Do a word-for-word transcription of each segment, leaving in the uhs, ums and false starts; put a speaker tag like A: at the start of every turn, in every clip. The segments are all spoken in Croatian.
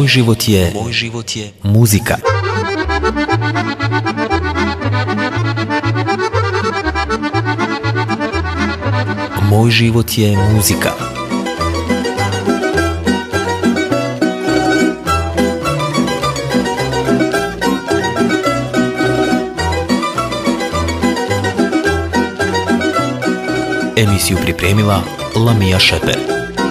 A: život je, moj život je muzika. Moj život je muzika. Emisiju pripremila Lamija Šeper.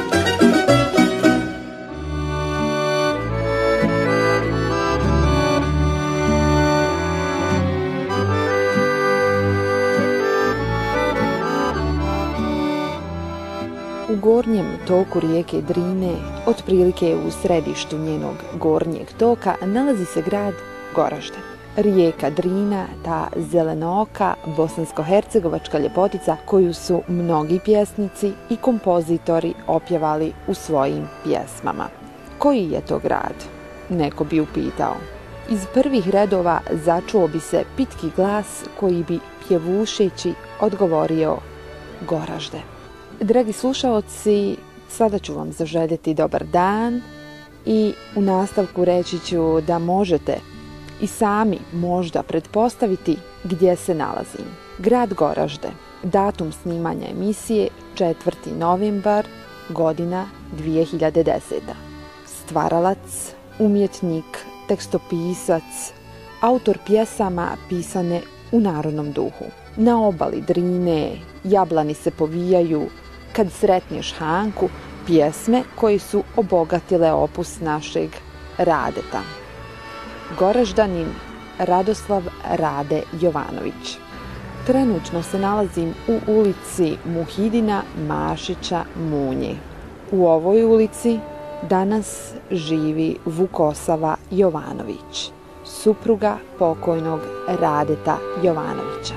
B: U gornjem toku rijeke Drine, otprilike u središtu njenog gornjeg toka, nalazi se grad Goražde. Rijeka Drina, ta zelenooka bosansko-hercegovačka ljepotica koju su mnogi pjesnici i kompozitori opjevali u svojim pjesmama. Koji je to grad? Neko bi upitao. Iz prvih redova začuo bi se pitki glas koji bi pjevušeći odgovorio Goražde. Dragi slušaoci, sada ću vam zaželjeti dobar dan i u nastavku reći ću da možete i sami možda pretpostaviti gdje se nalazim. Grad Goražde, datum snimanja emisije četvrti novembar, godina dvije hiljade deseta. Stvaralac, umjetnik, tekstopisac, autor pjesama pisane u narodnom duhu. Na obali Drine jablani se povijaju, kad sretneš Hanku, pjesme koji su obogatile opus našeg Radeta. Goraždanin Radoslav Rade Jovanović. Trenutno se nalazim u ulici Muhidina Mašića Munje. U ovoj ulici danas živi Vukosava Jovanović, supruga pokojnog Radeta Jovanovića.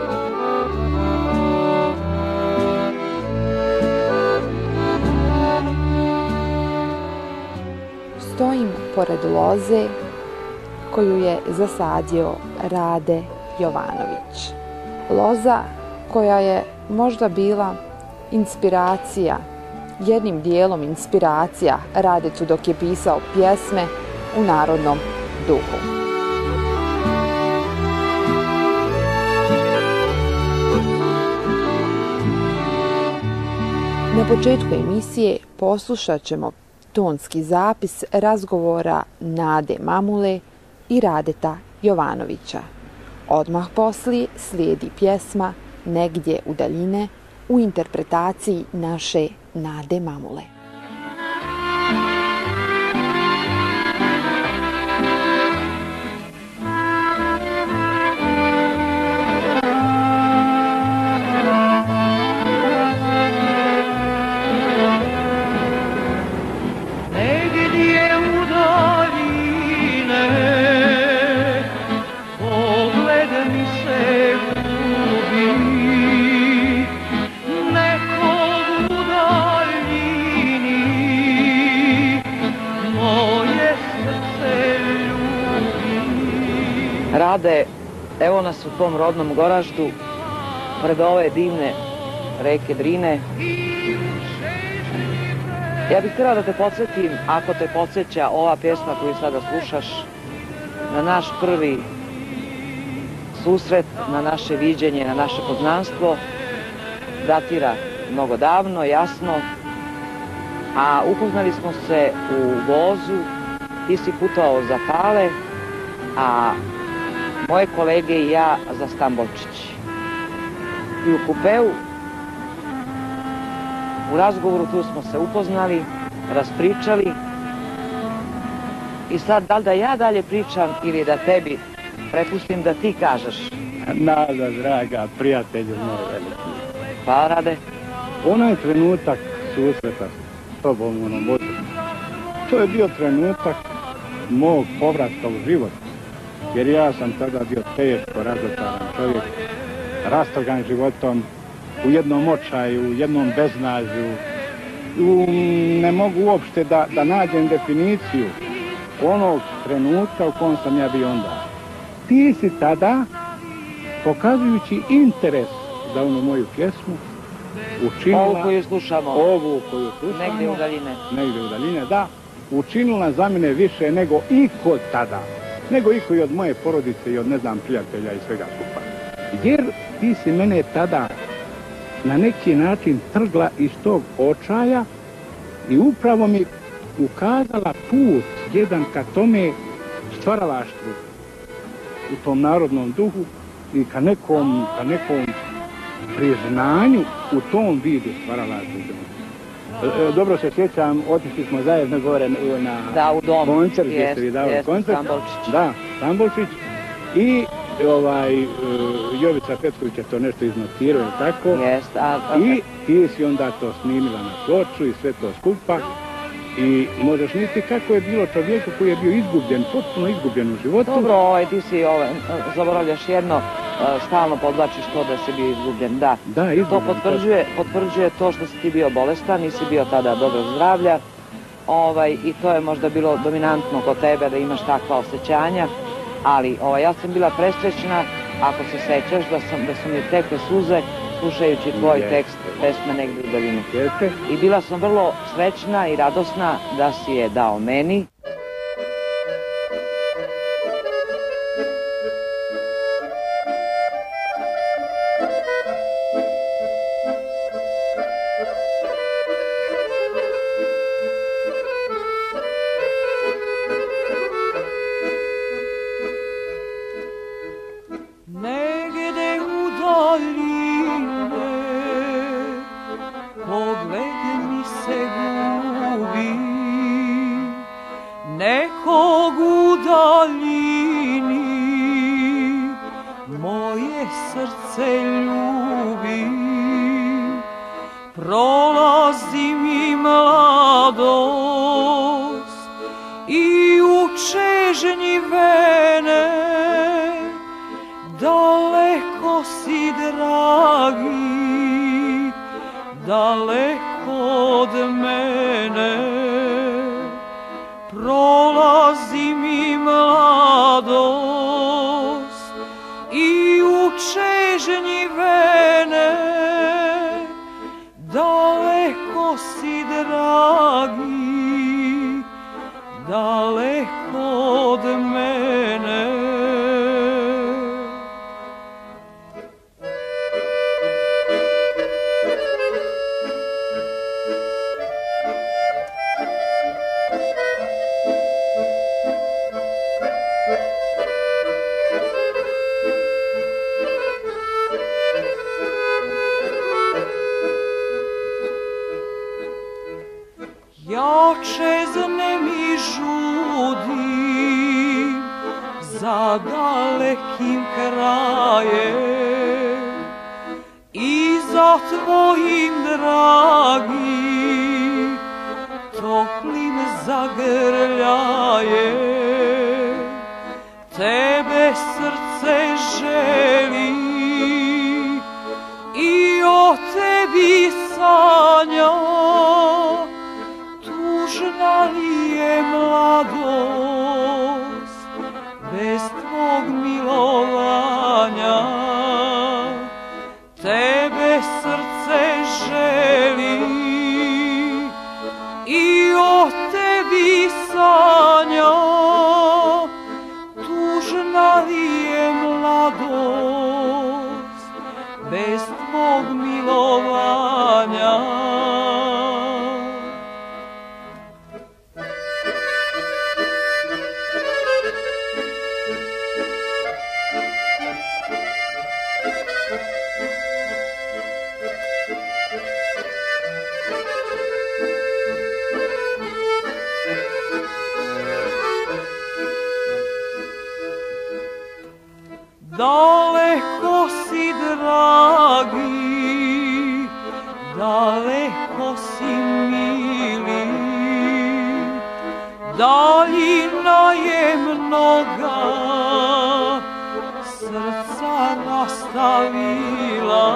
B: Stojim pored loze koju je zasadio Rade Jovanović. Loza koja je možda bila inspiracija, jednim dijelom inspiracija Radetu dok je pisao pjesme u narodnom duhu. Na početku emisije poslušat ćemo tonski zapis razgovora Nade Mamule i Radeta Jovanovića. Odmah poslije slijedi pjesma Negdje u daljine u interpretaciji naše Nade Mamule.
C: Rade, evo nas u tvom rodnom Goraždu, pred ove divne reke Drine. Ja bih htjela da te podsjetim, ako te podsjeća ova pjesma koju sada slušaš, na naš prvi susret, na naše viđenje, na naše poznanstvo, datira mnogo davno, jasno, a upoznali smo se u vozu, ti si putovao za Pale, a moje kolege i ja za Stambolčić. I u kupeu, u razgovoru tu smo se upoznali, raspričali i sad da li da ja dalje pričam ili da tebi prepustim da ti kažeš.
D: Nada, draga, prijatelju moj veliki.
C: Pa, Rade?
D: Onaj trenutak susreta s tobom u onom vozu, to je bio trenutak mog povratka u život. Jer ja sam tada bio teško razočaran čovjek, rastrgan životom, u jednom očaju, u jednom beznađu. U, ne mogu uopšte da, da nađem definiciju onog trenutka u kojem sam ja bio onda. Ti si tada, pokazujući interes za onu moju pjesmu, učinila...
C: Ovu koju slušamo.
D: Ovu koju slušamo.
C: Negdje u daljine.
D: Negdje u daljine, da. učinila za mene više nego iko tada. Nego iko i od moje porodice i od, ne znam, prijatelja i svega skupa. Jer ti si mene tada na neki način trgla iz tog očaja i upravo mi ukazala put jedan ka tome stvaralaštvu u tom narodnom duhu i ka nekom, ka nekom priznanju u tom vidu stvaralaštva. E, dobro se sjećam, otišli smo zajedno gore na
C: da, u dom.
D: Koncert, gdje ste vi davali koncert.
C: Sambolčić.
D: Da, Sambolčić. I ovaj, uh, Jovica Petković je to nešto iznotirao, tako?
C: Jest, a, a...
D: I ti si onda to snimila na ploču i sve to skupa. I možeš misliti kako je bilo čovjeku koji je bio izgubljen, potpuno izgubljen u životu.
C: Dobro, ovaj, ti si ovaj, zaboravljaš jedno, stalno podvlačiš to da si bio izgubljen. Da,
D: da izgubljen,
C: to potvrđuje, potvrđuje to što si ti bio bolestan, nisi bio tada dobro zdravlja. Ovaj, I to je možda bilo dominantno kod tebe da imaš takva osjećanja. Ali ovaj, ja sam bila presrećna, ako se sećaš, da, sam, da su mi tekle suze slušajući tvoj yes. tekst pesme Negdje u daljini.
D: Yes.
C: I bila sam vrlo srećna i radosna da si je dao meni.
E: Nekog u daljini moje srce ljubi, prolazi mi mladost i u čežnji vene, daleko si dragi, daleko od mene. Prolazi mi mladost i u čežnji vene, daleko si dragi, daleko od mene. Ja čeznem i žudim za dalekim krajem i za tvojim dragim toplim zagrljajem. Tebe srce želi i o tebi sanja. Tužna li je mladost bez tvog milovanja? Tebe srce želi i o tebi sanja. Tužna li je mladost bez tvog milovanja? Daleko si dragi, daleko si mili, daljina je mnoga, srca rastavila.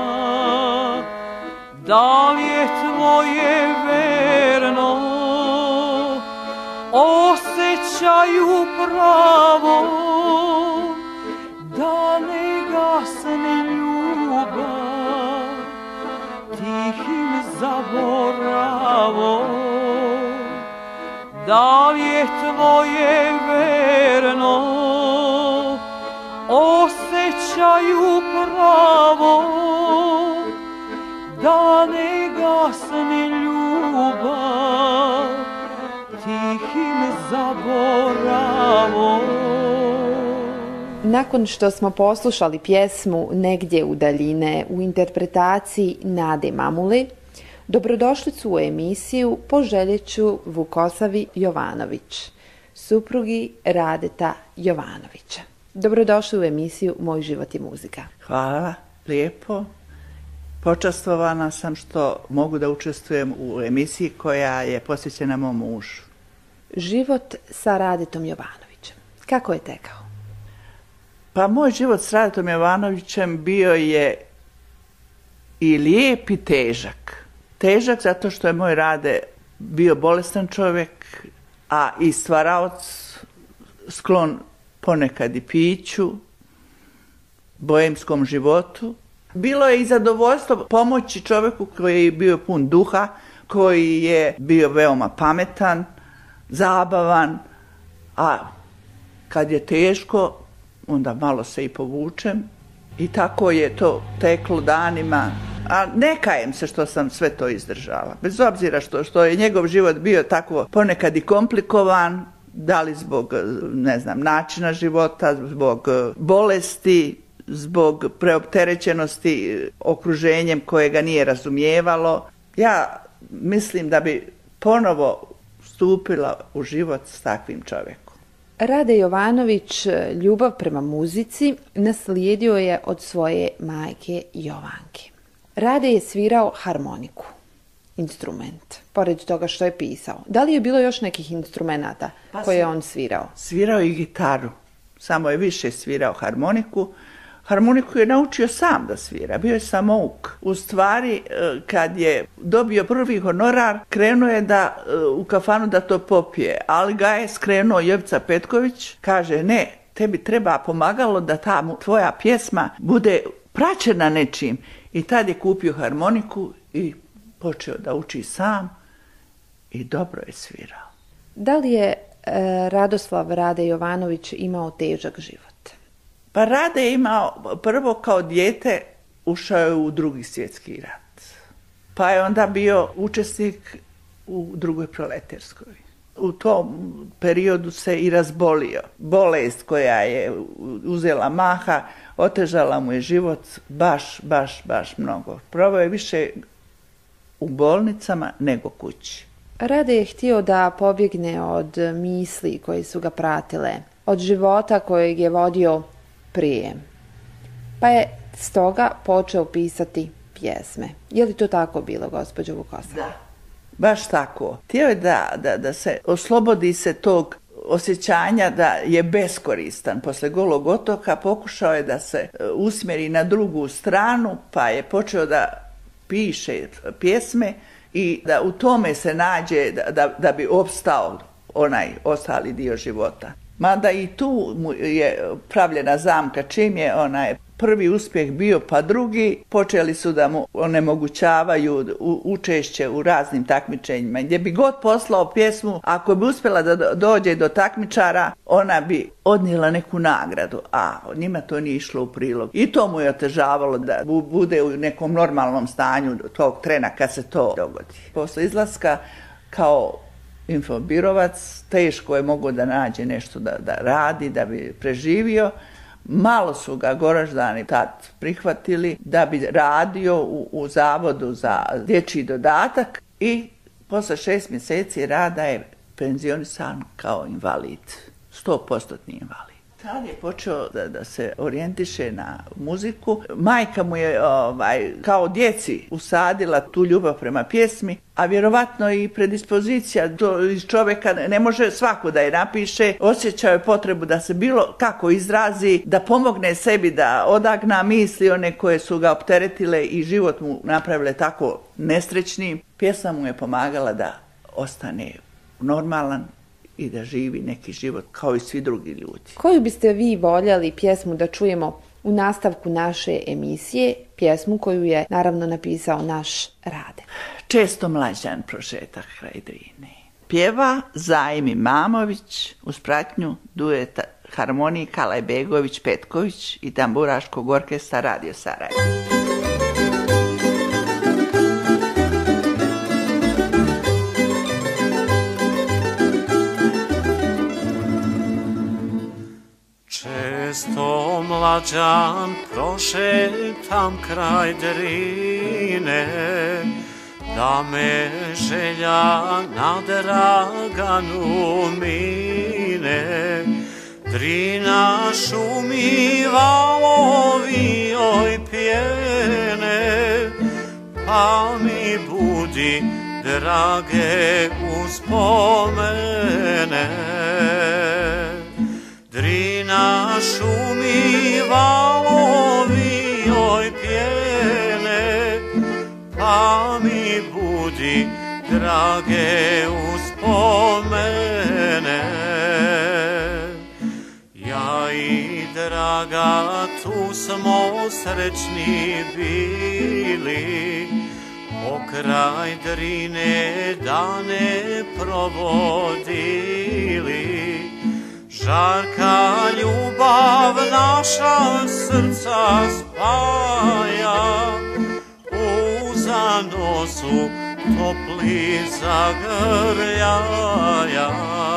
E: Da li je tvoje verno osjećaju pravo, da ne gasne ljubav tihim zaboravom? Da tvoje verno osjećaju pravo da ne gasne ljubav tihim zaboravom.
B: Nakon što smo poslušali pjesmu Negdje u daljine u interpretaciji Nade Mamule, dobrodošlicu u emisiju poželjet ću Vukosavi Jovanović, suprugi Radeta Jovanovića. Dobrodošli u emisiju Moj život je muzika.
F: Hvala, lijepo. Počastvovana sam što mogu da učestvujem u emisiji koja je posvećena mom mužu.
B: Život sa Radetom Jovanovićem. Kako je tekao?
F: Pa moj život s Radetom Jovanovićem bio je i lijep i težak. Težak zato što je moj Rade bio bolestan čovjek, a i stvaraoc, sklon ponekad i piću, boemskom životu. Bilo je i zadovoljstvo pomoći čovjeku koji je bio pun duha, koji je bio veoma pametan, zabavan, a kad je teško, onda malo se i povučem i tako je to teklo danima. A ne kajem se što sam sve to izdržala. Bez obzira što, što je njegov život bio tako ponekad i komplikovan, da li zbog, ne znam, načina života, zbog bolesti, zbog preopterećenosti okruženjem koje ga nije razumijevalo. Ja mislim da bi ponovo stupila u život s takvim čovjekom.
B: Rade Jovanović ljubav prema muzici naslijedio je od svoje majke Jovanke. Rade je svirao harmoniku, instrument, pored toga što je pisao. Da li je bilo još nekih instrumenata pa koje je on svirao?
F: Svirao i gitaru, samo je više svirao harmoniku. Harmoniku je naučio sam da svira, bio je samouk. U stvari, kad je dobio prvi honorar, krenuo je da, u kafanu da to popije, ali ga je skrenuo Jovica Petković, kaže ne, tebi treba pomagalo da ta tvoja pjesma bude praćena nečim. I tad je kupio harmoniku i počeo da uči sam i dobro je svirao.
B: Da li je e, Radoslav Rade Jovanović imao težak život?
F: Pa Rade je imao, prvo kao dijete ušao je u drugi svjetski rat. Pa je onda bio učesnik u drugoj proletarskoj. U tom periodu se i razbolio. Bolest koja je uzela maha, otežala mu je život baš, baš, baš mnogo. Proveo je više u bolnicama nego kući.
B: Rade je htio da pobjegne od misli koje su ga pratile, od života kojeg je vodio prije. Pa je stoga počeo pisati pjesme. Je li to tako bilo, gospođo Vukosava?
F: Da, baš tako. Htio je da, da, da se oslobodi se tog osjećanja da je beskoristan. Posle Golog otoka pokušao je da se usmjeri na drugu stranu, pa je počeo da piše pjesme i da u tome se nađe da, da, da bi opstao onaj ostali dio života. Mada i tu mu je pravljena zamka, čim je onaj prvi uspjeh bio pa drugi, počeli su da mu onemogućavaju učešće u raznim takmičenjima. Gdje bi god poslao pjesmu, ako bi uspjela da dođe do takmičara, ona bi odnijela neku nagradu, a njima to nije išlo u prilog. I to mu je otežavalo da bude u nekom normalnom stanju tog trena kad se to dogodi. Posle izlaska kao infobirovac, teško je mogao da nađe nešto da, da radi, da bi preživio. Malo su ga Goraždani tad prihvatili da bi radio u, u zavodu za dječji dodatak i posle šest mjeseci rada je penzionisan kao invalid, sto posto invalid. Tad je počeo da, da se orijentiše na muziku. Majka mu je ovaj, kao djeci usadila tu ljubav prema pjesmi, a vjerovatno i predispozicija to iz čovjeka ne može svako da je napiše. Osjećao je potrebu da se bilo kako izrazi, da pomogne sebi, da odagna misli one koje su ga opteretile i život mu napravile tako nesrećnim. Pjesma mu je pomagala da ostane normalan i da živi neki život kao i svi drugi ljudi.
B: Koju biste vi voljeli pjesmu da čujemo u nastavku naše emisije, pjesmu koju je naravno napisao naš Rade?
F: Često mlađan prošetak kraj Drine. Pjeva Zajim Imamović uz pratnju dueta harmonika Lajbegović Petković i tamburaškog orkestra Radio Sarajevo.
E: Često mlađan prošetam kraj Drine, da me želja na Draganu mine. Drina šumi, valovi joj pjene, pa mi budi drage uspomene. Drina šumi, valovi joj pjene, pa mi budi drage uspomene. Ja i draga tu smo srećni bili, pokraj Drine dane provodili. Žarka ljubav naša srca spaja, u zanosu topli zagrljaja.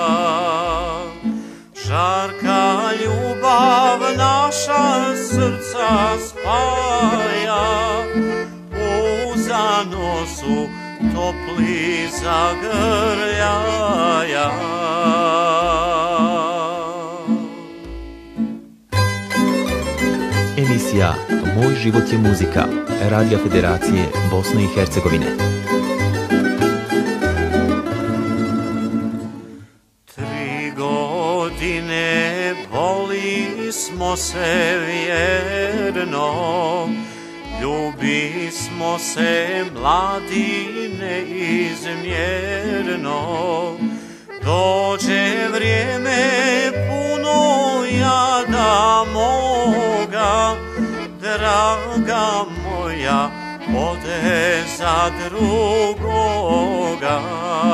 E: Žarka ljubav naša srca spaja, u zanosu topli zagrljaja.
A: Emisija Moj život je muzika, Radio Federacije Bosne i Hercegovine.
E: Tri godine voli smo se vjerno, ljubi smo se mladi neizmjerno. Dođe vrijeme puno jada moga, draga moja ode za drugoga.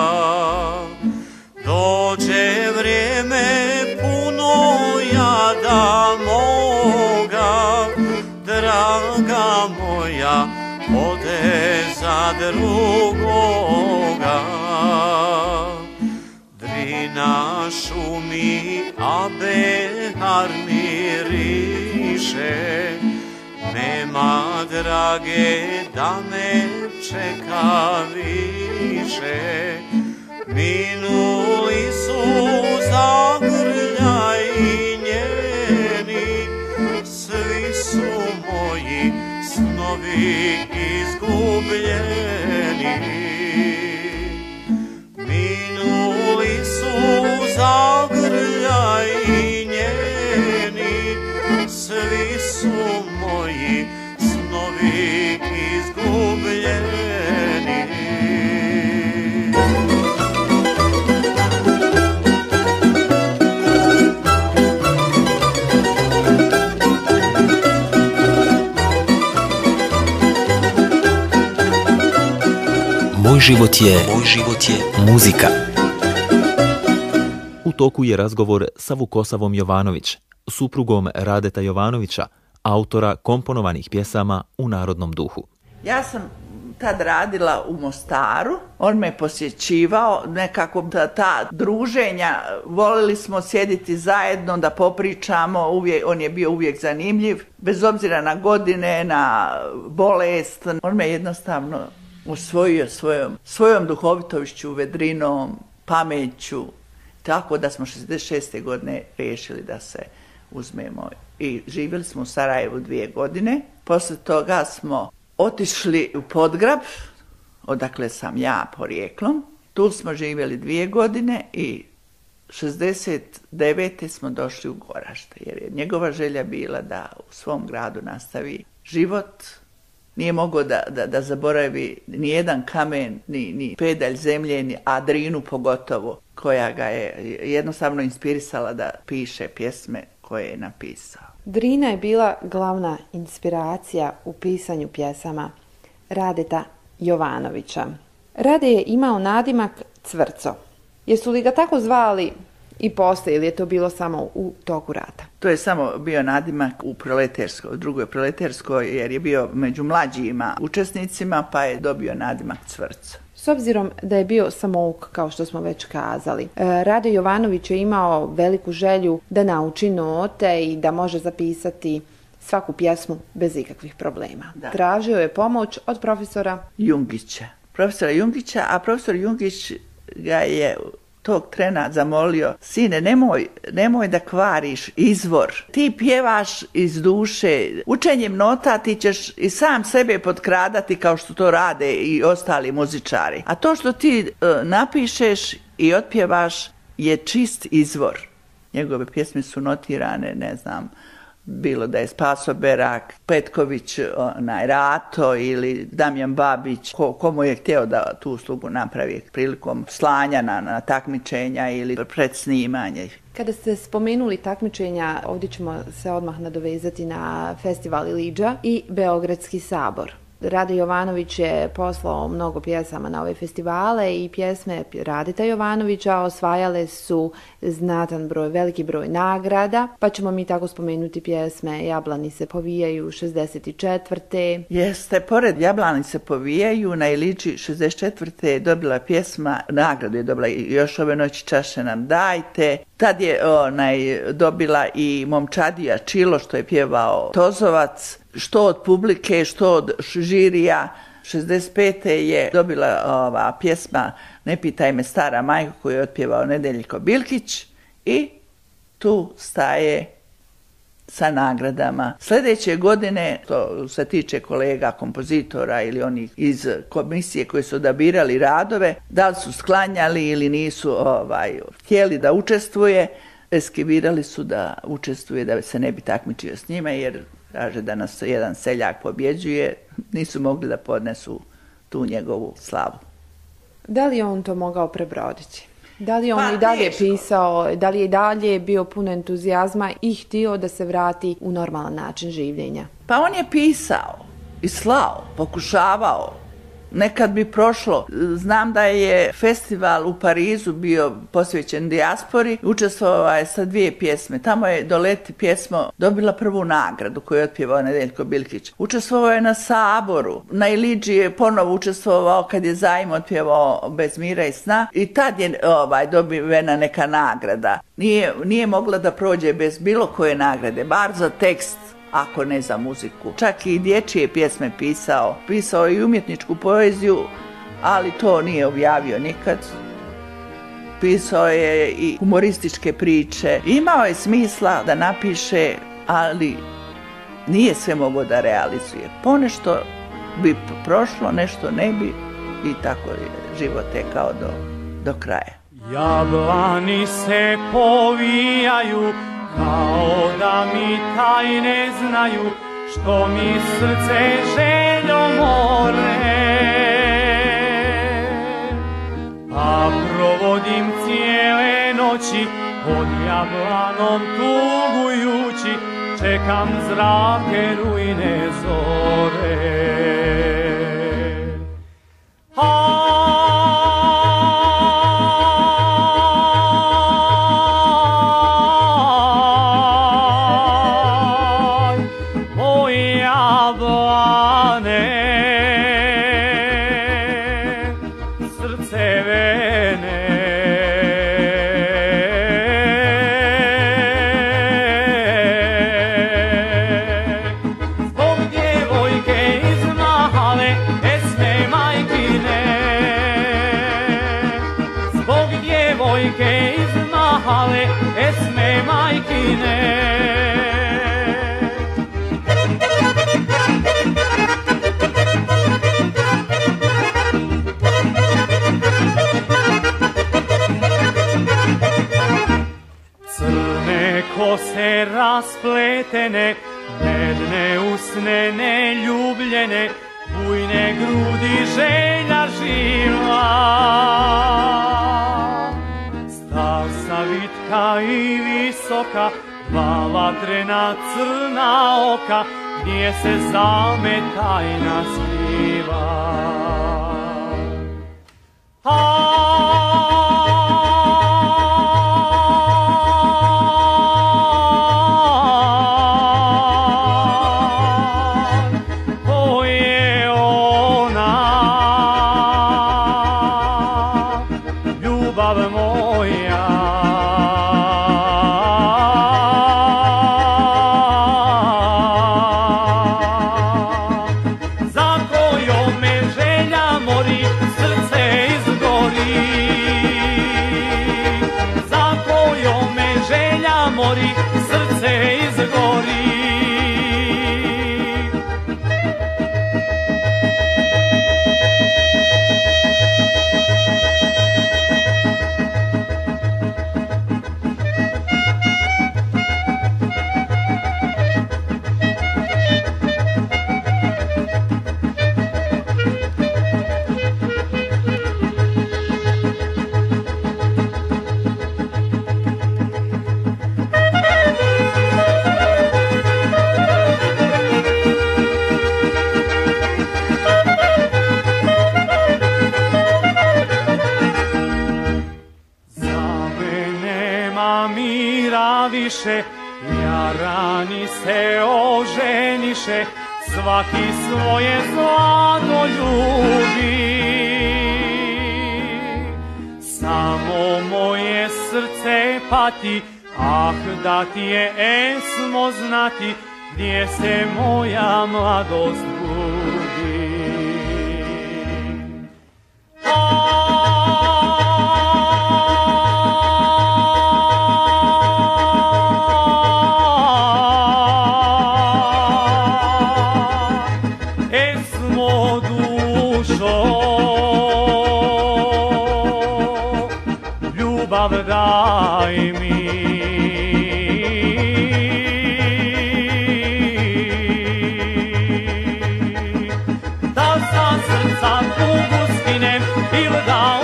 E: Dođe vrijeme puno jada moga, draga moja ode za drugoga. Drina šumi, a behar miriše, nema drage da me čeka više. Minuli su zagrljaji njeni, svi su moji snovi izgubljeni. Minuli su zagrljaji njeni, svi su moji snovi izgubljeni.
A: Moj život je, moj život je muzika. U toku je razgovor sa Vukosavom Jovanović, suprugom Radeta Jovanovića, autora komponovanih pjesama u narodnom duhu.
F: Ja sam tad radila u Mostaru, on me posjećivao, nekako ta, ta druženja, volili smo sjediti zajedno da popričamo, uvijek, on je bio uvijek zanimljiv, bez obzira na godine, na bolest, on me jednostavno osvojio svojom, svojom duhovitošću, vedrinom, pameću, tako da smo šezdeset šeste godine riješili da se uzmemo i živjeli smo u Sarajevu dvije godine. Poslije toga smo otišli u Podgrab, odakle sam ja porijeklom. Tu smo živjeli dvije godine i šezdeset devete smo došli u Gorašte, jer je njegova želja bila da u svom gradu nastavi život. Nije mogao da, da, da zaboravi ni jedan kamen, ni, ni pedalj zemlje, ni Drinu pogotovo, koja ga je jednostavno inspirisala da piše pjesme koje je napisao.
B: Drina je bila glavna inspiracija u pisanju pjesama Radeta Jovanovića. Rade je imao nadimak Cvrco. Jesu li ga tako zvali i posle ili je to bilo samo u toku rata?
F: To je samo bio nadimak u proleterskoj, u drugoj proleterskoj, jer je bio među mlađima učesnicima, pa je dobio nadimak Cvrca.
B: S obzirom da je bio samouk, kao što smo već kazali, Rade Jovanović je imao veliku želju da nauči note i da može zapisati svaku pjesmu bez ikakvih problema. Da. Tražio je pomoć od profesora
F: Jungića. Profesora Jungića, a profesor Jungić ga je tog trena zamolio: sine, nemoj, nemoj da kvariš izvor. Ti pjevaš iz duše. Učenjem nota ti ćeš i sam sebe potkradati kao što to rade i ostali muzičari. A to što ti e, napišeš i otpjevaš je čist izvor. Njegove pjesme su notirane, ne znam, bilo da je Spaso Berak, Petković, onaj Rato ili Damjan Babić, ko, komu je htio da tu uslugu napravi prilikom slanja na, na takmičenja ili predsnimanje.
B: Kada ste spomenuli takmičenja, ovdje ćemo se odmah nadovezati na festival Ilidža i Beogradski sabor. Rade Jovanović je poslao mnogo pjesama na ove festivale i pjesme Radeta Jovanovića osvajale su znatan broj, veliki broj nagrada, pa ćemo mi tako spomenuti pjesme Jablani se povijaju šezdeset četvrte.
F: Jeste, pored Jablani se povijaju, na Ilidži šezdeset četvrte je dobila pjesma, nagradu je dobila Još ove noći čaše nam dajte. Tad je onaj, dobila i Momčadija Čilo, što je pjevao Tozovac, što od publike, što od žirija. šezdeset pete je dobila ova pjesma Ne pitaj me stara majko, koju je otpjevao Nedeljko Bilkić, i tu staje sa nagradama. Sljedeće godine, to se tiče kolega kompozitora ili onih iz komisije koji su odabirali radove, da li su sklanjali ili nisu ovaj, htjeli da učestvuje, eskivirali su da učestvuje, da se ne bi takmičio s njima, jer kaže da nas jedan seljak pobjeđuje, nisu mogli da podnesu tu njegovu slavu.
B: Da li je on to mogao prebroditi? Da li je on
F: pa,
B: i dalje
F: teško.
B: pisao, da li je i dalje bio puno entuzijazma i htio da se vrati u normalan način življenja?
F: Pa on je pisao i slao, pokušavao. Nekad bi prošlo. Znam da je festival u Parizu bio posvećen dijaspori. Učestvovao je sa dvije pjesme. Tamo je Doleti pjesmo dobila prvu nagradu koju je otpjevao Nedeljko Bilkić. Učestvovao je na Saboru. Na Ilidži je ponovo učestvovao kad je Zajm otpjevao Bez mira i sna. I tad je ovaj, dobivena neka nagrada. Nije, nije mogla da prođe bez bilo koje nagrade, bar za tekst, ako ne za muziku. Čak i dječje pjesme pisao. Pisao i umjetničku poeziju, ali to nije objavio nikad. Pisao je i humorističke priče. Imao je smisla da napiše, ali nije sve mogao da realizuje. Ponešto bi prošlo, nešto ne bi, i tako je život tekao do, do kraja.
E: Jablani se povijaju kao da mi tajne znaju, što mi srce željo more. A provodim cijele noći pod jablanom tugujući, čekam zrake rujne zore. A esme majkine. Crne kose raspletene, medne usne neljubljene, bujne grudi želja živa. Vitka i visoka, dva vatrena crna oka, gdje se zame tajna skriva. A rani se oženiše, svaki svoje zlato ljubi. Samo moje srce pati, ah da ti je esmo znati, gdje se moja mladost gubi. Esmo dušo, ljubav daj mi. Da sa srca tugu skinem ili da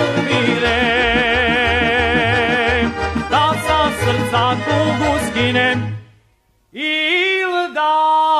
E: umirem. Da sa srca tugu skinem ili da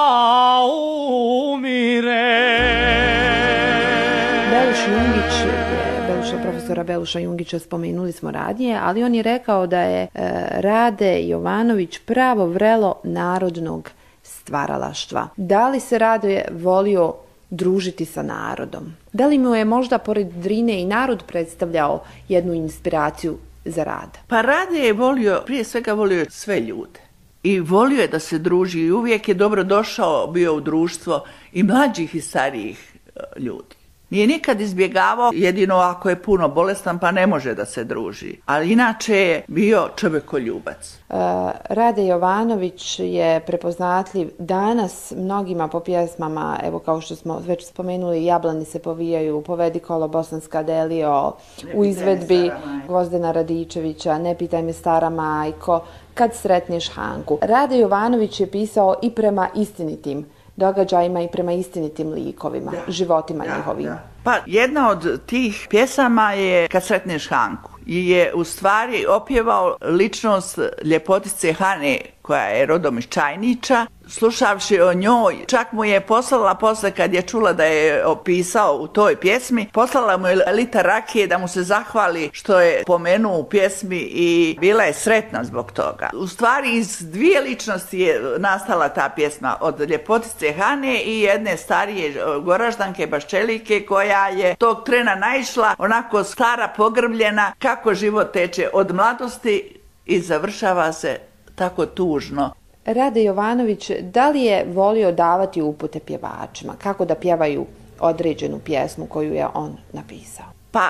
B: Beluš Jungić, Beluša, profesora Beluša Jungića spomenuli smo radnije, ali on je rekao da je e, Rade Jovanović pravo vrelo narodnog stvaralaštva. Da li se Rade volio družiti sa narodom? Da li mu je možda pored Drine i narod predstavljao jednu inspiraciju za rad?
F: Pa Rade je volio, prije svega volio sve ljude. I volio je da se druži i uvijek je dobro došao bio u društvo i mlađih i starijih ljudi. Nije nikad izbjegavao, jedino ako je puno bolestan pa ne može da se druži. Ali inače je bio čovjekoljubac.
B: Uh, Rade Jovanović je prepoznatljiv danas mnogima po pjesmama, evo kao što smo već spomenuli, Jablani se povijaju, Povedi kolo Bosanska Delio, u izvedbi Gvozdena Radičevića, Ne pitaj me stara majko, Kad sretneš Hanku. Rade Jovanović je pisao i prema istinitim događajima i prema istinitim likovima, da, životima da, njihovim. Da.
F: Pa jedna od tih pjesama je Kad sretneš Hanku i je u stvari opjevao ličnost ljepotice Hane koja je rodom iz Čajnića. Slušavši o njoj, čak mu je poslala posle kad je čula da je opisao u toj pjesmi, poslala mu je lita rakije da mu se zahvali što je pomenuo u pjesmi i bila je sretna zbog toga. U stvari iz dvije ličnosti je nastala ta pjesma, od ljepotice Hane i jedne starije Goraždanke Baščelike koja je tog trena naišla onako stara, pogrbljena, kako život teče od mladosti i završava se tako tužno.
B: Rade Jovanović, da li je volio davati upute pjevačima? Kako da pjevaju određenu pjesmu koju je on napisao?
F: Pa,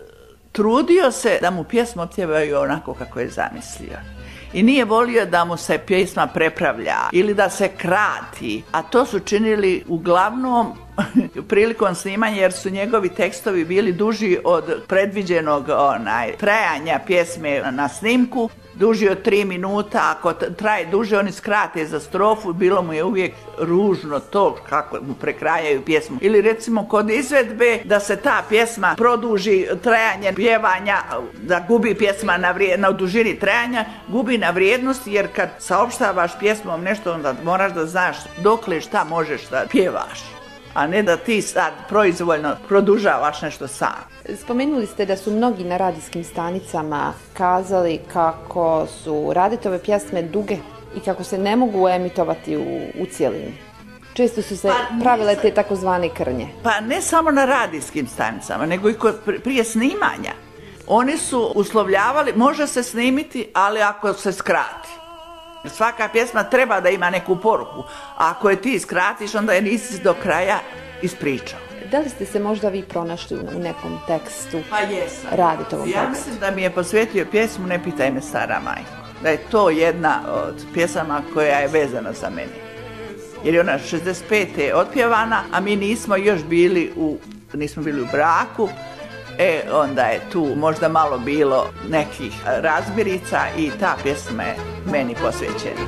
F: trudio se da mu pjesmu otpjevaju onako kako je zamislio. I nije volio da mu se pjesma prepravlja ili da se krati, a to su činili uglavnom prilikom snimanja jer su njegovi tekstovi bili duži od predviđenog onaj, trajanja pjesme na snimku, duži od tri minuta, ako traje duže oni skrate za strofu, bilo mu je uvijek ružno to kako mu prekrajaju pjesmu. Ili recimo kod izvedbe da se ta pjesma produži trajanje pjevanja, da gubi pjesma na, vrije, na dužini trajanja, gubi na vrijednosti jer kad saopštavaš pjesmom nešto onda moraš da znaš dokle šta možeš da pjevaš, a ne da ti sad proizvoljno produžavaš nešto sam.
B: Spomenuli ste da su mnogi na radijskim stanicama kazali kako su Radetove pjesme duge i kako se ne mogu emitovati u, u cijelini. Često su se pa pravile te takozvane krnje.
F: Pa ne samo na radijskim stanicama, nego i kod, prije snimanja. Oni su uslovljavali, može se snimiti, ali ako se skrati. Svaka pjesma treba da ima neku poruku, a ako je ti skratiš, onda je nisi do kraja ispričao.
B: Da li ste se možda vi pronašli u nekom tekstu?
F: Pa jesam.
B: Radetovom
F: ja
B: tekstu?
F: Mislim da mi je posvetio pjesmu Ne pitaj me stara majko. Da je to jedna od pjesama koja je vezana za mene. Jer je ona šezdeset pete otpjevana, a mi nismo još bili u, nismo bili u braku. E, onda je tu možda malo bilo nekih razmirica i ta pjesma je meni posvećena.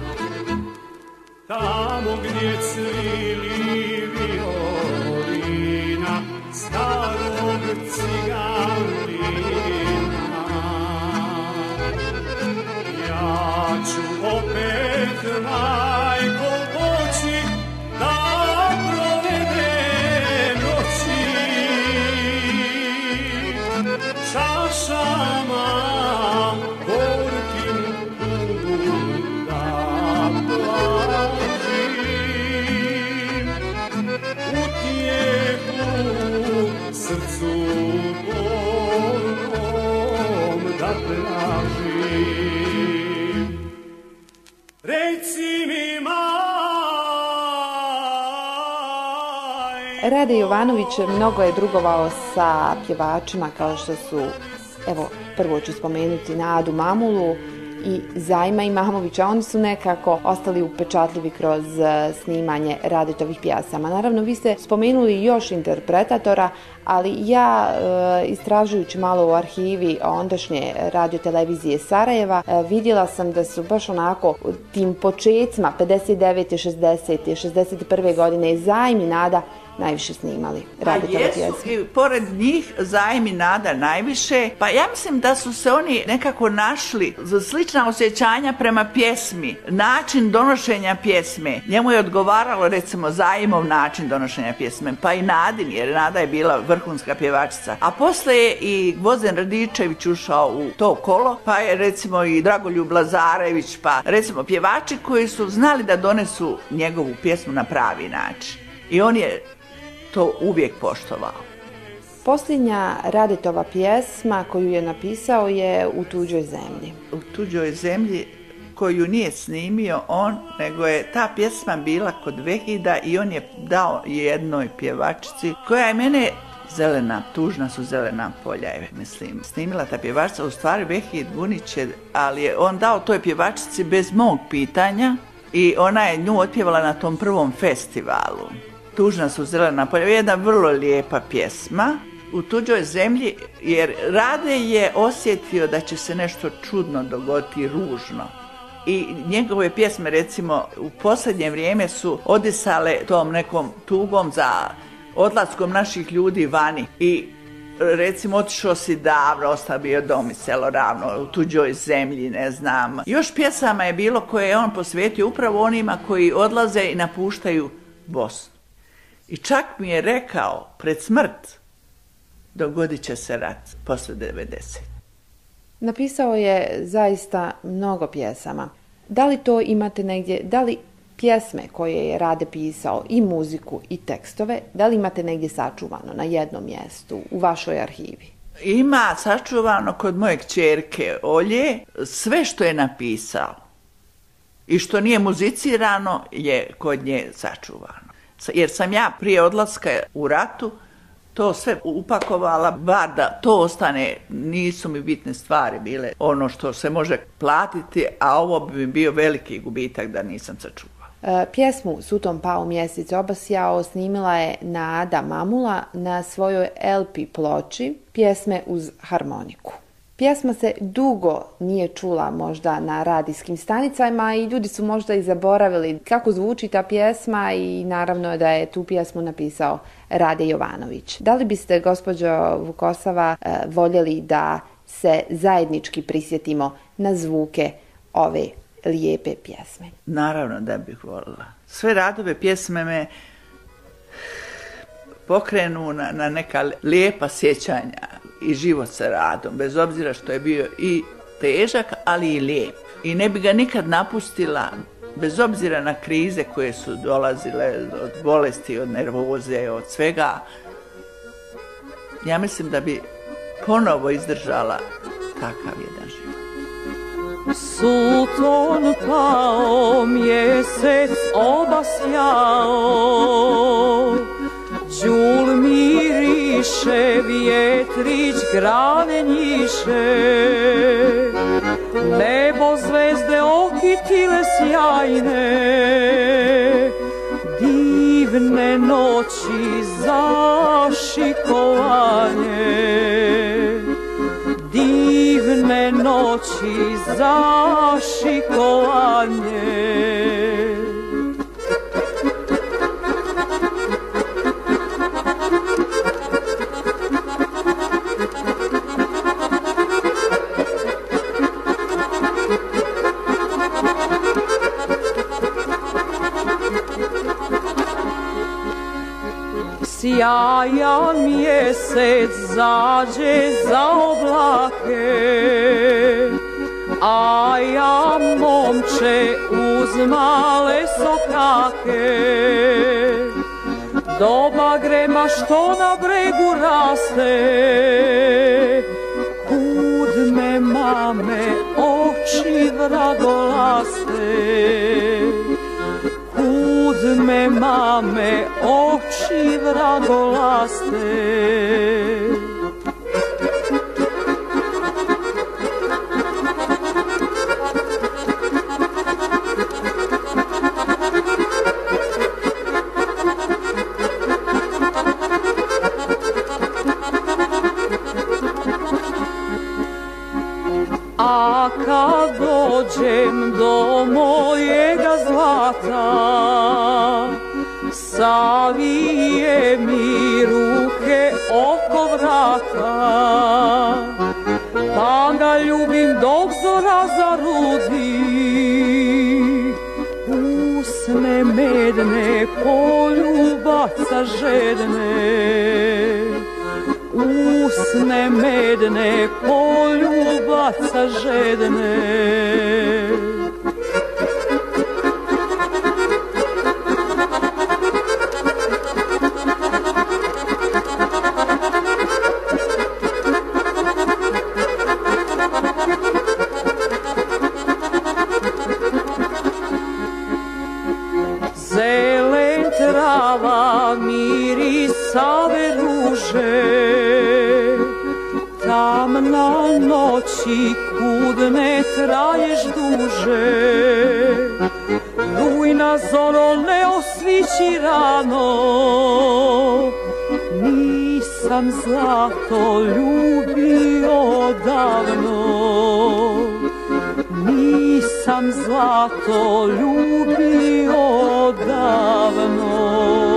E: Tamo gdje cvili violina starog ciganina, ja ću opet, majko, poći da provedem noći čašama gorkim da plaćam.
B: Rade Jovanović mnogo je drugovao sa pjevačima kao što su, evo, prvo ću spomenuti Nadu Mamulu i Zajma Imamovića. Oni su nekako ostali upečatljivi kroz snimanje Radetovih pjesama. Naravno, vi ste spomenuli još interpretatora, ali ja, e, istražujući malo u arhivi ondašnje radiotelevizije Sarajeva, e, vidjela sam da su baš onako tim počecima pedeset devete, šezdesete, šezdeset prve godine Zajm i Nada najviše snimali Radetove pjesme.
F: I pored njih Zajm i Nada najviše. Pa ja mislim da su se oni nekako našli za slična osjećanja prema pjesmi, način donošenja pjesme. Njemu je odgovaralo recimo Zajmov način donošenja pjesme, pa i Nadin, jer Nada je bila vrhunska pjevačica. A posle je i Gvozden Radičević ušao u to kolo, pa je recimo i Dragoljub Lazarević, pa recimo pjevači koji su znali da donesu njegovu pjesmu na pravi način. I on je to uvijek poštovao.
B: Posljednja Radetova pjesma koju je napisao je U tuđoj zemlji.
F: U tuđoj zemlji koju nije snimio on, nego je ta pjesma bila kod Vehida i on je dao jednoj pjevačici koja je mene zelena, tužna su zelena polja, mislim, snimila ta pjevačica, u stvari Vehid Bunić je, ali je on dao toj pjevačici bez mog pitanja i ona je nju otpjevala na tom prvom festivalu. Tužna su zelena polja, jedna vrlo lijepa pjesma U tuđoj zemlji, jer Rade je osjetio da će se nešto čudno dogoditi, ružno. I njegove pjesme, recimo, u posljednje vrijeme su odisale tom nekom tugom za odlaskom naših ljudi vani. I recimo, otišao si davno, ostavio dom i selo ravno, U tuđoj zemlji, ne znam. Još pjesama je bilo koje je on posvetio upravo onima koji odlaze i napuštaju Bosnu. I čak mi je rekao, pred smrt, dogodit će se rat posle devedeset.
B: Napisao je zaista mnogo pjesama. Da li to imate negdje, da li pjesme koje je Rade pisao, i muziku i tekstove, da li imate negdje sačuvano na jednom mjestu u vašoj arhivi?
F: Ima sačuvano kod moje kćerke Olje sve što je napisao i što nije muzicirano je kod nje sačuvano. Jer sam ja prije odlaska u ratu to sve upakovala, bar da to ostane, nisu mi bitne stvari bile ono što se može platiti, a ovo bi mi bio veliki gubitak da nisam sačuvala.
B: E, pjesmu Sutom pao mjesec obasjao snimila je Nada Mamula na svojoj el pe ploči Pjesme uz harmoniku. Pjesma se dugo nije čula možda na radijskim stanicama i ljudi su možda i zaboravili kako zvuči ta pjesma i naravno da je tu pjesmu napisao Rade Jovanović. Da li biste, gospođo Vukosava, voljeli da se zajednički prisjetimo na zvuke ove lijepe pjesme?
F: Naravno da bih voljela. Sve Radove pjesme me pokrenu na, na neka lijepa sjećanja i život sa Radom, bez obzira što je bio i težak, ali i lijep. I ne bi ga nikad napustila, bez obzira na krize koje su dolazile od bolesti, od nervoze, od svega. Ja mislim da bi ponovo izdržala takav jedan život.
E: Suton pao, mjesec obasjao, đul miriše, vjetrić grane njiše, nebo zvezde okitile sjajne, divne noći zašikovanje, divne noći zašikovanje. Sjajan mjesec zađe za oblake, a ja, momče, uz male sokake, do bagrema što na bregu raste, kud me, mame, oči vragolaste, kud me mame oči vragolaste. A kad dođem do mojega zlata, savije mi ruke oko vrata, pa ga ljubim dok zora zarudi. Usne medne poljubaca žedne, usne medne poljubaca žedne. Zelen trava mirisave ruže, tamna noći kud ne traješ duže. Rujna zoro ne osvići rano, nisam zlato ljubio davno, nisam zlato ljubio davno.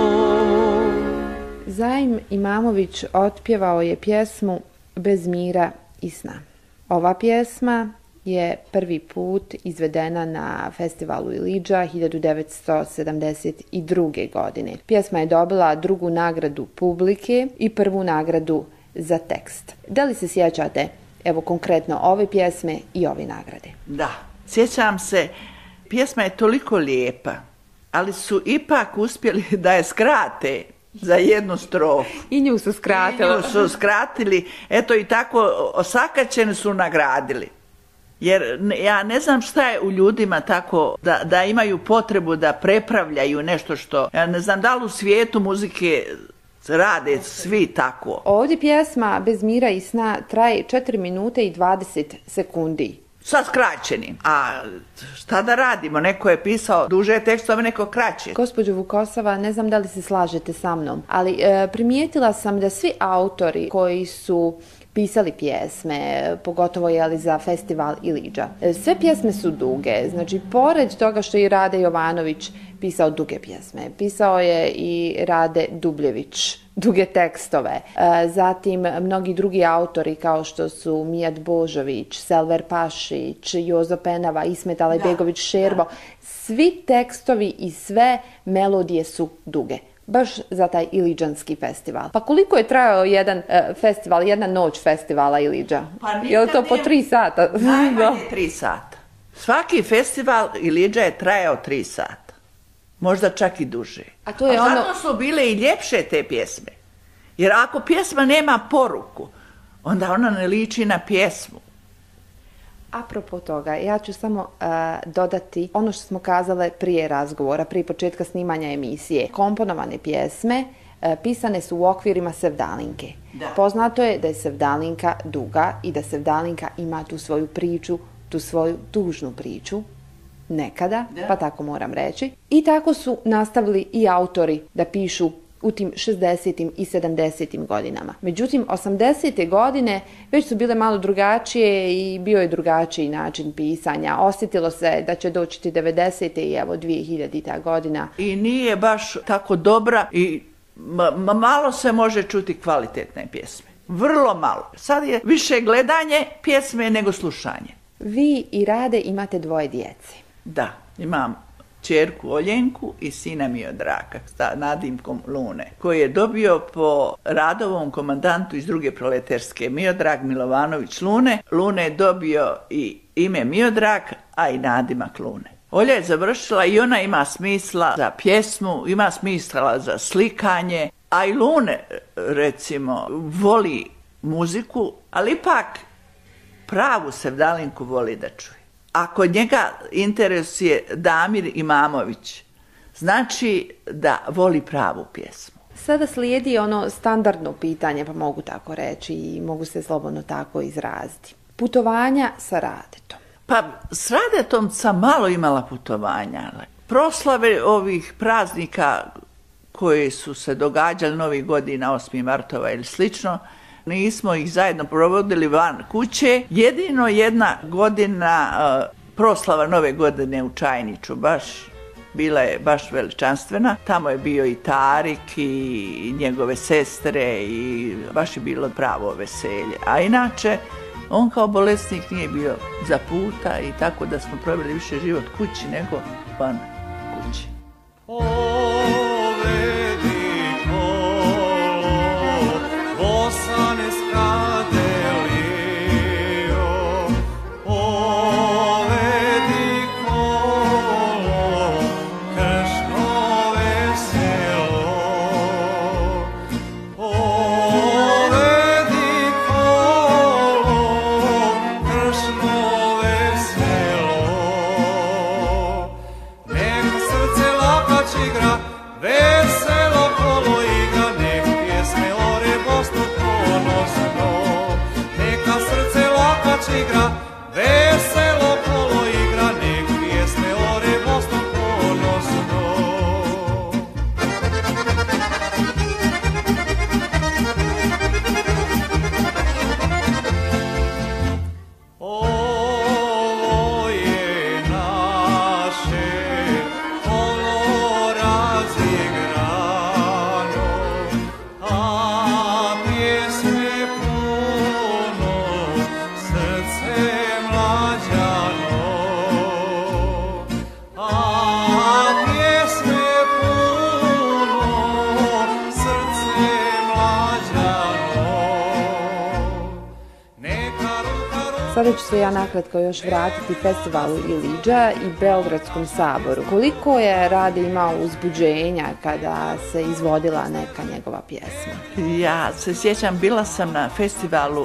B: Zajm Imamović otpjevao je pjesmu Bez mira i sna. Ova pjesma je prvi put izvedena na festivalu Ilidža hiljadu devetsto sedamdeset druge. godine. Pjesma je dobila drugu nagradu publike i prvu nagradu za tekst. Da li se sjećate, evo konkretno ove pjesme i ove nagrade?
F: Da, sjećam se, pjesma je toliko lijepa, ali su ipak uspjeli da je skrate za jednu strofu.
B: I nju su skratili.
F: I nju su skratili, eto i tako osakaćeni su nagradili. Jer ja ne znam šta je u ljudima tako da, da imaju potrebu da prepravljaju nešto što, ja ne znam da li u svijetu muzike rade svi tako.
B: Ovdje pjesma Bez mira i sna traje četiri minute i dvadeset sekundi.
F: Sa skraćenim. A šta da radimo? Neko je pisao duže tekstove, neko kraće.
B: Gospođo Vukosava, ne znam da li se slažete sa mnom, ali e, primijetila sam da svi autori koji su pisali pjesme, pogotovo je li za festival Ilidža. Sve pjesme su duge, znači pored toga što je Rade Jovanović pisao duge pjesme, pisao je i Rade Dubljević duge tekstove. Zatim mnogi drugi autori kao što su Mijat Božović, Selver Pašić, Jozo Penava, Ismet Alajbegović Šerbo. Svi tekstovi i sve melodije su duge. Baš za taj Ilidžanski festival. Pa koliko je trajao jedan uh, festival, jedna noć festivala Ilidža?
F: Pa
B: je li to po nije... tri sata?
F: Najmanje tri sata. Svaki festival Ilidža je trajao tri sata. Možda čak i duže.
B: A to je
F: A
B: ono...
F: zato su bile i ljepše te pjesme. Jer ako pjesma nema poruku, onda ona ne liči na pjesmu.
B: Apropo toga, ja ću samo uh, dodati ono što smo kazale prije razgovora, prije početka snimanja emisije. Komponovane pjesme uh, pisane su u okvirima sevdalinke. Da. Poznato je da je sevdalinka duga i da sevdalinka ima tu svoju priču, tu svoju tužnu priču. Nekada, da. Pa tako moram reći. I tako su nastavili i autori da pišu u tim šezdesetim i sedamdesetim godinama. Međutim, osamdesete godine već su bile malo drugačije i bio je drugačiji način pisanja. Osjetilo se da će doći ti devedesete i evo dvije hiljadita godina.
F: I nije baš tako dobra i ma, ma, malo se može čuti kvalitetne pjesme. Vrlo malo. Sad je više gledanje pjesme nego slušanje.
B: Vi i Rade imate dvoje djece.
F: Da, imam ćerku Oljenku i sina Miodraga sa nadimkom Lune, koji je dobio po Radovom komandantu iz druge proleterske Miodrag Milovanović Lune. Lune je dobio i ime Miodrag, a i nadimak Lune. Olja je završila i ona ima smisla za pjesmu, ima smisla za slikanje, a i Lune, recimo, voli muziku, ali ipak pravu sevdalinku voli da čuje. A kod njega interes je Damir Imamović, znači da voli pravu pjesmu.
B: Sada slijedi ono standardno pitanje, pa mogu tako reći i mogu se slobodno tako izraziti. Putovanja sa Radetom.
F: Pa s Radetom sam malo imala putovanja. Proslave ovih praznika koje su se događali Novi godina, osmi martova ili slično, nismo ih zajedno provodili van kuće. Jedino jedna godina uh, proslava Nove godine u Čajniću, baš bila je baš veličanstvena. Tamo je bio i Tarik i njegove sestre i baš je bilo pravo veselje. A inače, on kao bolesnik nije bio za puta i tako da smo proveli više život kući nego van kući.
B: Sada ću se ja nakratko još vratiti festivalu Ilidža i Beogradskom saboru. Koliko je Rade imao uzbuđenja kada se izvodila neka njegova pjesma?
F: Ja se sjećam, bila sam na festivalu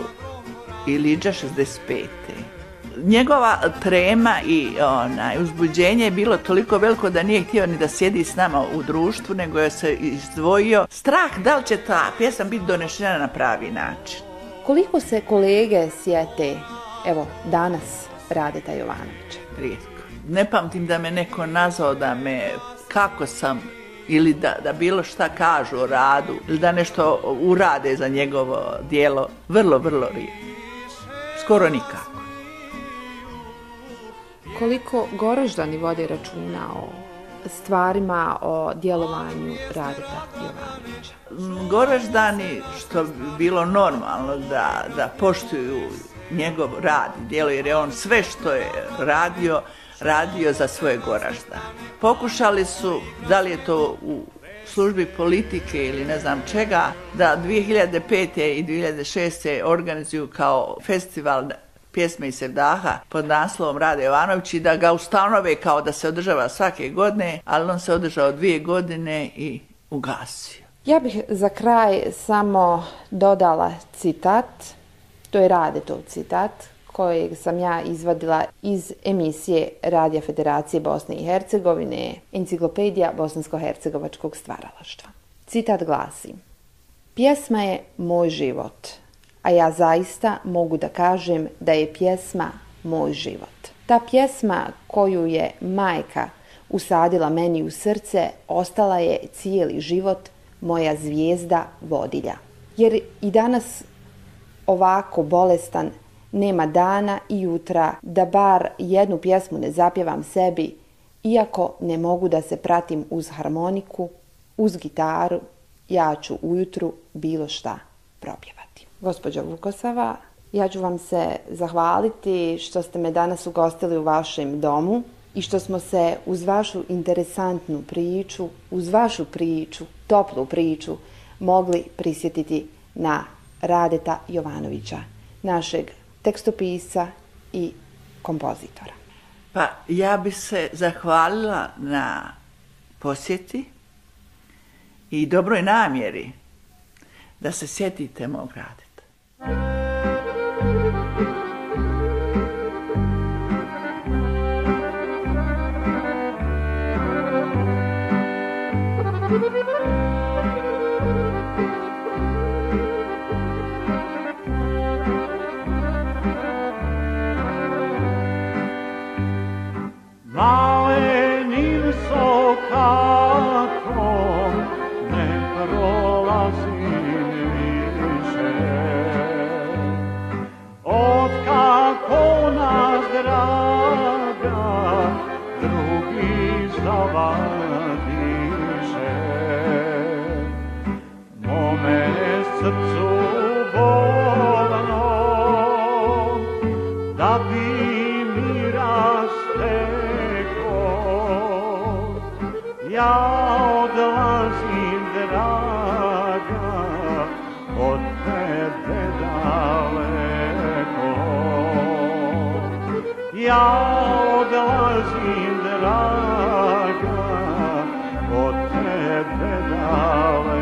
F: Ilidža šezdeset pete. Njegova trema i onaj, uzbuđenje je bilo toliko veliko da nije htio ni da sjedi s nama u društvu, nego je se izdvojio. Strah da li će ta pjesma biti donešena na pravi način.
B: Koliko se kolege sjete, evo, danas Radeta Jovanovića?
F: Rijetko. Ne pamtim da me neko nazvao da me, kako sam, ili da, da bilo šta kažu o Radu, ili da nešto urade za njegovo djelo. Vrlo, vrlo rijetko. Skoro nikako.
B: Koliko Goraždani vode računa o stvarima, o djelovanju Radeta Jovanovića?
F: Goraždani, što bi bilo normalno da, da poštuju njegov rad i djelo, jer je on sve što je radio, radio za svoje Goraždane. Pokušali su, da li je to u službi politike ili ne znam čega, da dvije hiljade pete i dvije hiljade šeste organizuju kao festival pjesme i sevdaha pod naslovom Rade Jovanović i da ga ustanove kao da se održava svake godine, ali on se održao dvije godine i ugasio.
B: Ja bih za kraj samo dodala citat, to je Radetov citat, kojeg sam ja izvadila iz emisije Radija Federacije Bosne i Hercegovine, Enciklopedija bosansko-hercegovačkog stvaralaštva. Citat glasi: pjesma je moj život, a ja zaista mogu da kažem da je pjesma moj život. Ta pjesma koju je majka usadila meni u srce, ostala je cijeli život moja zvijezda vodilja. Jer i danas ovako bolestan nema dana i jutra da bar jednu pjesmu ne zapjevam sebi, iako ne mogu da se pratim uz harmoniku, uz gitaru, ja ću ujutru bilo šta propjevati. Gospođo Vukosava, ja ću vam se zahvaliti što ste me danas ugostili u vašem domu i što smo se uz vašu interesantnu priču, uz vašu priču, toplu priču, mogli prisjetiti na Radeta Jovanovića, našeg tekstopisca i kompozitora.
F: Pa ja bi se zahvalila na posjeti i dobroj namjeri da se sjetite mog Radeta.
E: Malenim sokakom ne prolazim više, otkako nas draga drugi zavadiše. Mome srcu bolno da bi mi rasteko, ja odlazim draga od tebe daleko. Ja odlazim draga od tebe daleko.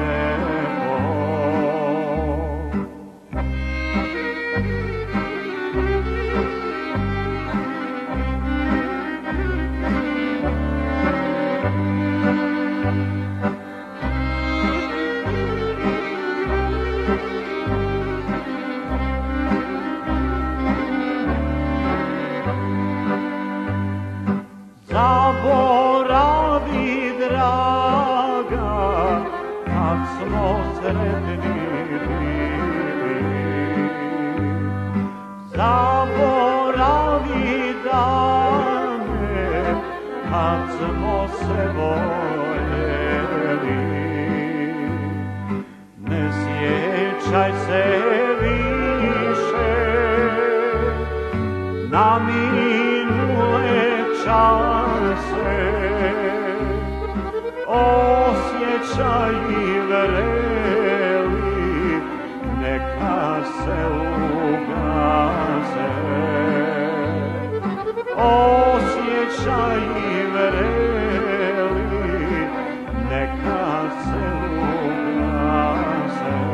E: Zaboravi draga kad smo sretni bili, zaboravi dane kad smo se voljeli. Ne sjećaj se više na minule čase, osjećaj i vreli neka se ugase. Osjećaj i vreli neka se ugase.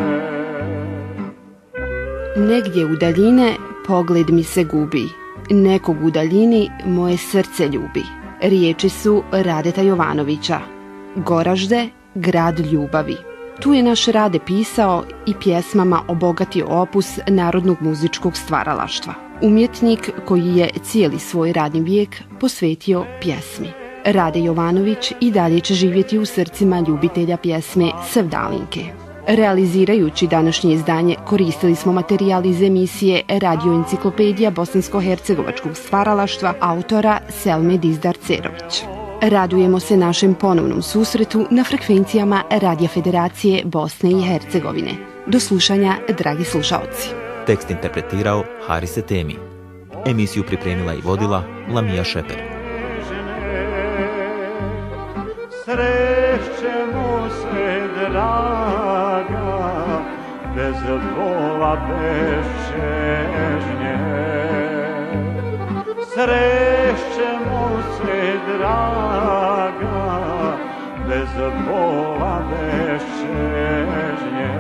B: Negdje u daljine pogled mi se gubi, nekog u daljini moje srce ljubi. Riječi su Radeta Jovanovića. Goražde, grad ljubavi. Tu je naš Rade pisao i pjesmama obogatio opus narodnog muzičkog stvaralaštva. Umjetnik koji je cijeli svoj radni vijek posvetio pjesmi. Rade Jovanović i dalje će živjeti u srcima ljubitelja pjesme Sevdalinke. Realizirajući današnje izdanje koristili smo materijal iz emisije Radio enciklopedija bosansko-hercegovačkog stvaralaštva autora Selme Dizdar Cerović. Radujemo se našem ponovnom susretu na frekvencijama Radija Federacije Bosne i Hercegovine. Do slušanja, dragi slušaoci.
A: Tekst interpretirao Haris Etemi. Emisiju pripremila i vodila Lamija Šeper.
E: Srećemo se draga, bez bola, bez čežnje. Srećemo se draga, bez bola, bez čežnje.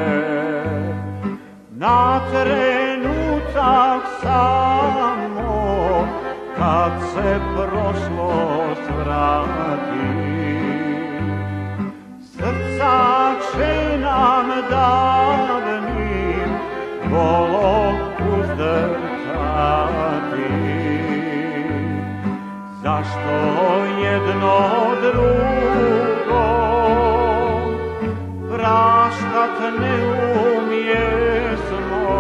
E: Na trenutak samo, kad se prošlost vrati, srca će nam davnim bolom uzdrtati. Zašto jedno drugo praštat ne umjesmo,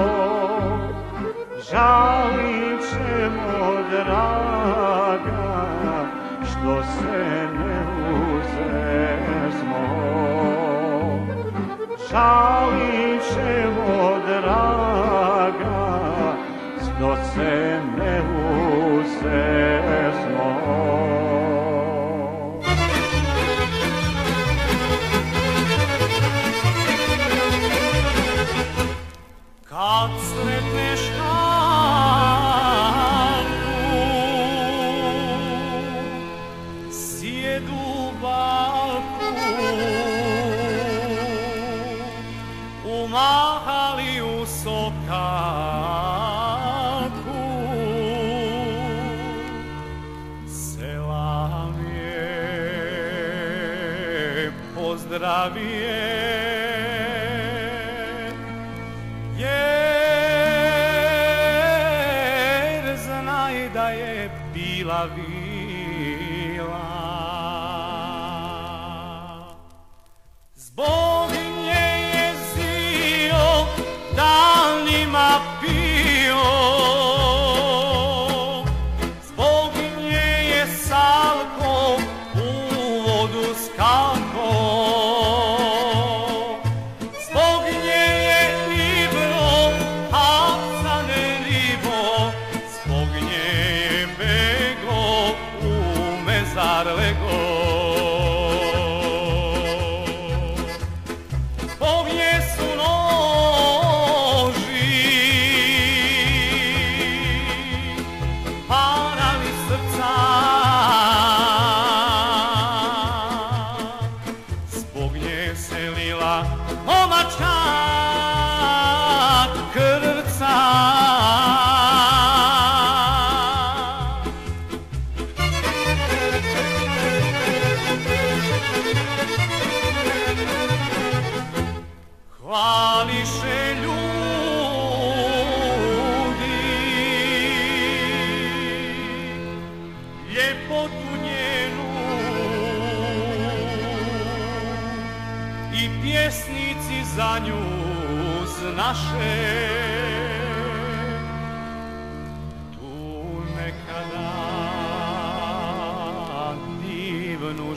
E: žalit ćemo draga što se ne uzesmo. Žalit ćemo draga što se ne uzesmo. Kad sretneš Anku, sjedu baku, umahali u sokaku, selam je. pozdravije, jer znaj da je bila vila. Zbog nje je zio danima pio, zbog nje je Salko u vodu skako, zbog nje je Ibro hapsane ribo, zbog nje je Bego u mezar lego. Zbog nje su noži parali srca, zbog nje se lila omačka krvca. Hvališe ljudi ljepotu njenu i pjesnici za nju znaše tu nekada divnu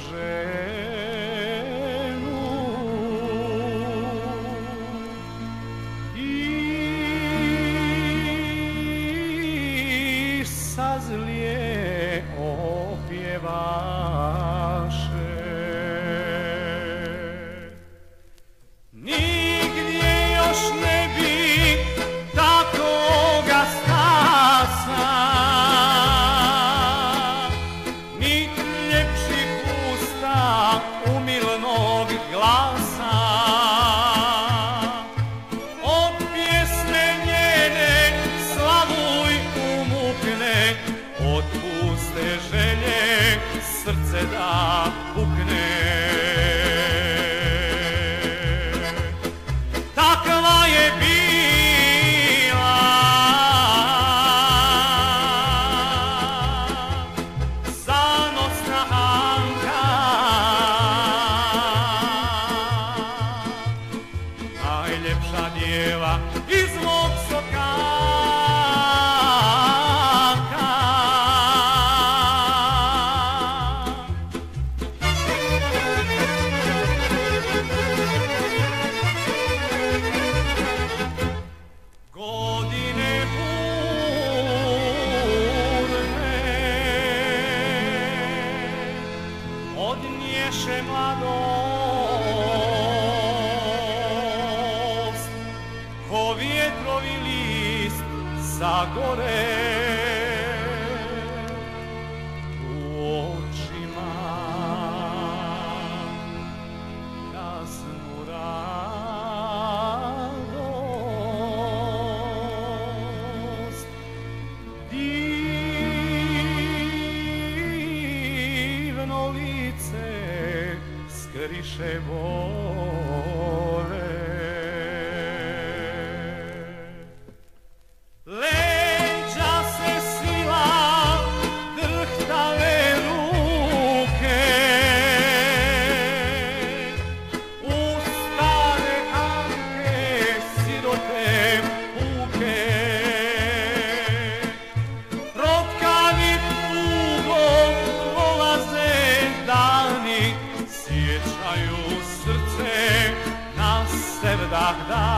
E: ženu i sazlije opjevaše. Nigdje još ne bi takoga stasa, nit ljepših usta umilnog glasa. Od pjesme njene slavuj umukne, od puste želje srce da pukne. Takva je bila zanosna Anka, najljepša djeva iz mog Sokaka. Godine burne odnješe mladost, ko vjetrovi list sa gore. U očima jasnu radost, divno lice skriše bole. Leđa se svila, drhtale ruke, u stare Anke sirote puke. Protkani tugom prolaze dani, sjećaju srce na sevdah dan.